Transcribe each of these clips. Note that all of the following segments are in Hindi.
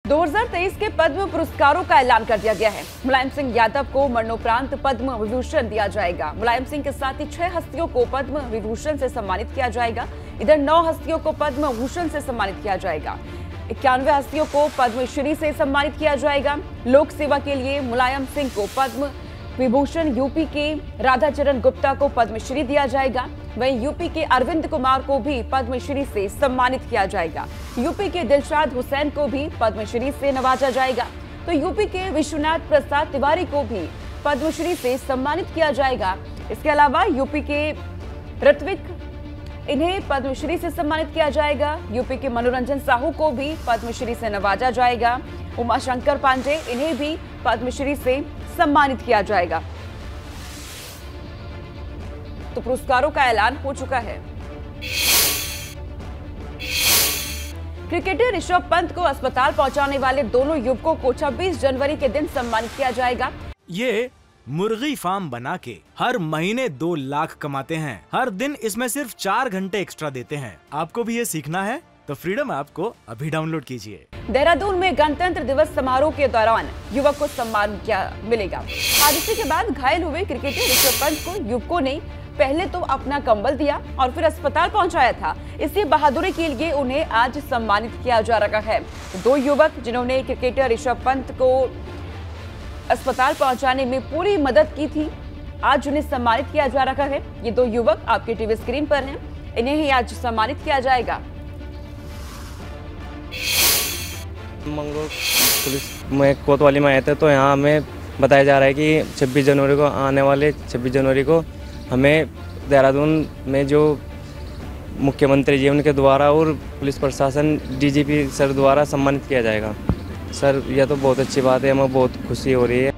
2023 के पद्म पुरस्कारों का ऐलान कर दिया गया है। मुलायम सिंह यादव को मरणोपरांत पद्म विभूषण दिया जाएगा। मुलायम सिंह के साथ ही 6 हस्तियों को पद्म विभूषण से सम्मानित किया जाएगा। इधर 9 हस्तियों को पद्म भूषण से सम्मानित किया जाएगा। 91 हस्तियों को पद्मश्री से सम्मानित किया जाएगा। लोक सेवा के लिए मुलायम सिंह को पद्म विभूषण, यूपी के राधाचरण गुप्ता को पद्मश्री दिया जाएगा। वहीं यूपी के अरविंद कुमार को भी पद्मश्री से सम्मानित किया जाएगा। यूपी के दिलशाद हुसैन को भी पद्मश्री से नवाजा जाएगा। तो यूपी के विश्वनाथ प्रसाद तिवारी को भी पद्मश्री से सम्मानित किया जाएगा। इसके अलावा यूपी के ऋत्विक, इन्हें पद्मश्री से सम्मानित किया जाएगा। यूपी के मनोरंजन साहू को भी पद्मश्री से नवाजा जाएगा। उमाशंकर पांडे, इन्हें भी पद्मश्री से सम्मानित किया जाएगा। तो पुरस्कारों का ऐलान हो चुका है। क्रिकेटर ऋषभ पंत को अस्पताल पहुंचाने वाले दोनों युवकों को 26 जनवरी के दिन सम्मानित किया जाएगा। ये मुर्गी फार्म बना के हर महीने 2 लाख कमाते हैं। हर दिन इसमें सिर्फ 4 घंटे एक्स्ट्रा देते हैं। आपको भी ये सीखना है तो फ्रीडम ऐप को अभी डाउनलोड कीजिए। देहरादून में गणतंत्र दिवस समारोह के दौरान युवक को सम्मान मिलेगा। हादसे के बाद घायल हुए क्रिकेटर ऋषभ पंत को युवकों ने पहले तो अपना कंबल दिया और फिर अस्पताल पहुंचाया था। इसी बहादुरी के लिए उन्हें आज सम्मानित किया जा रहा है। 2 युवक जिन्होंने क्रिकेटर ऋषभ पंत को अस्पताल पहुंचाने में पूरी मदद की थी, आज उन्हें सम्मानित किया जा रहा है। ये 2 युवक आपके टीवी स्क्रीन पर हैं। इन्हें ही आज सम्मानित किया जाएगा। मंगलोर पुलिस में कोतवाली में आए थे, तो यहाँ हमें बताया जा रहा है कि 26 जनवरी को आने वाले 26 जनवरी को हमें देहरादून में जो मुख्यमंत्री जी उनके द्वारा और पुलिस प्रशासन डीजीपी सर द्वारा सम्मानित किया जाएगा। सर, यह तो बहुत अच्छी बात है, हमें बहुत खुशी हो रही है।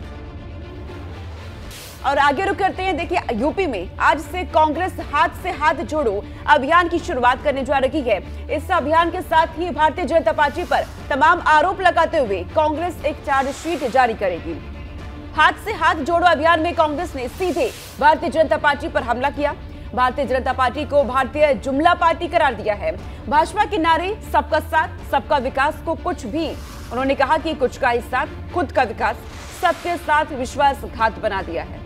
और आगे रुक करते हैं। देखिए, यूपी में आज से कांग्रेस हाथ से हाथ जोड़ो अभियान की शुरुआत करने जा रही है। इस अभियान के साथ ही भारतीय जनता पार्टी पर तमाम आरोप लगाते हुए कांग्रेस एक चार्जशीट जारी करेगी। हाथ से हाथ जोड़ो अभियान में कांग्रेस ने सीधे भारतीय जनता पार्टी पर हमला किया। भारतीय जनता पार्टी को भारतीय जुमला पार्टी करार दिया है। भाजपा के नारे सबका साथ सबका विकास को कुछ भी, उन्होंने कहा कि कुछ का ही साथ खुद का विकास, सबके साथ विश्वासघात बना दिया है।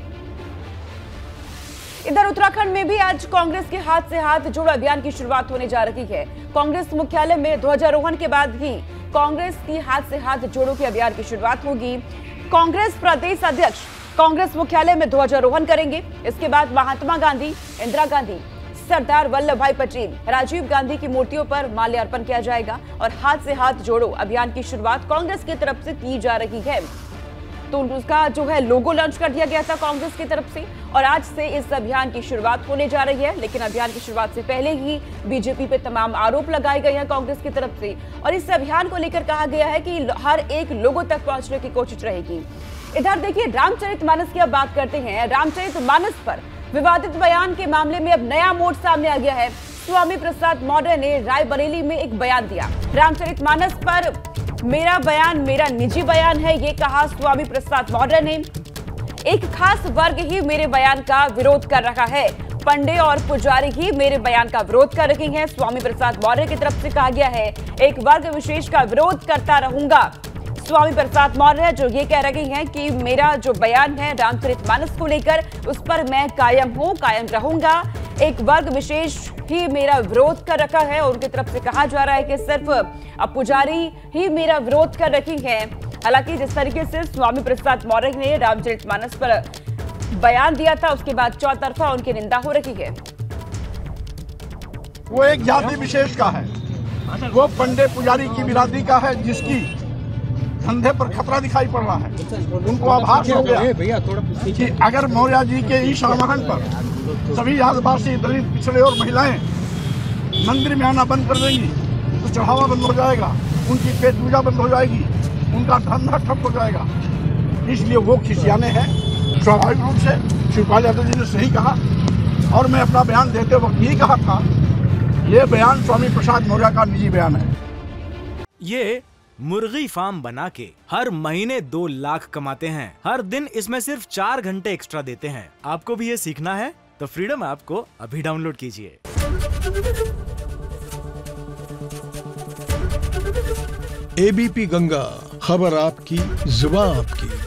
इधर उत्तराखंड में भी आज कांग्रेस के हाथ से हाथ जोड़ो अभियान की शुरुआत होने जा रही है। कांग्रेस मुख्यालय में ध्वजारोहण के बाद ही कांग्रेस की हाथ से हाथ जोड़ो के अभियान की शुरुआत होगी। कांग्रेस प्रदेश अध्यक्ष कांग्रेस मुख्यालय में ध्वजारोहण करेंगे। इसके बाद महात्मा गांधी, इंदिरा गांधी, सरदार वल्लभ भाई पटेल, राजीव गांधी की मूर्तियों पर माल्यार्पण किया जाएगा और हाथ से हाथ जोड़ो अभियान की शुरुआत कांग्रेस की तरफ से की जा रही है। तो उसका जो है लोगो लॉन्च कर दिया गया था कांग्रेस की तरफ से और आज से इस अभियान की शुरुआत होने जा रही है। लेकिन अभियान की शुरुआत से पहले ही बीजेपी पे तमाम आरोप लगाए गए हैं कांग्रेस की तरफ से और इस अभियान को लेकर कहा गया है कि हर एक लोगों तक पहुंचने की कोशिश रहेगी। इधर देखिए, रामचरितमानस की अब बात करते हैं। रामचरितमानस पर विवादित बयान के मामले में अब नया मोड़ सामने आ गया है। स्वामी प्रसाद मौर्य ने रायबरेली में एक बयान दिया। रामचरितमानस पर मेरा बयान मेरा निजी बयान है, ये कहा स्वामी प्रसाद मौर्य ने। एक खास वर्ग ही मेरे बयान का विरोध कर रहा है, पंडे और पुजारी ही मेरे बयान का विरोध कर रहे हैं। स्वामी प्रसाद मौर्य की तरफ से कहा गया है, एक वर्ग विशेष का विरोध करता रहूंगा। स्वामी प्रसाद मौर्य जो ये कह रहे हैं कि मेरा जो बयान है रामचरितमानस को लेकर, उस पर मैं कायम हूं, कायम रहूंगा। एक वर्ग विशेष ही मेरा विरोध कर रखा है और उनकी तरफ से कहा जा रहा है कि सिर्फ अब पुजारी ही मेरा विरोध कर रही हैं। हालांकि जिस तरीके से स्वामी प्रसाद मौर्य ने रामचरितमानस पर बयान दिया था, उसके बाद चौतरफा उनकी निंदा हो रही है। वो एक जाति विशेष का है, वो पंडे पुजारी की बिरादरी का है, जिसकी धंधे पर खतरा दिखाई पड़ रहा है। उनको आभास हो गया कि अगर मौर्य जी के इस आह्वान पर सभी आदिवासी, दलित, पिछड़े और महिलाएं मंदिर में आना बंद कर देंगी तो चढ़ावा बंद हो जाएगा, उनकी पेट पूजा बंद हो जाएगी, उनका धंधा ठप हो जाएगा। इसलिए वो खिसियाने हैं। स्वाभाविक रूप से शिवपाल यादव जी ने सही कहा और मैं अपना बयान देते वक्त यही कहा था, ये बयान स्वामी प्रसाद मौर्य का निजी बयान है। ये मुर्गी फार्म बना के हर महीने 2 लाख कमाते हैं। हर दिन इसमें सिर्फ 4 घंटे एक्स्ट्रा देते हैं। आपको भी ये सीखना है तो फ्रीडम ऐप को अभी डाउनलोड कीजिए। एबीपी गंगा, खबर आपकी, जुबान आपकी।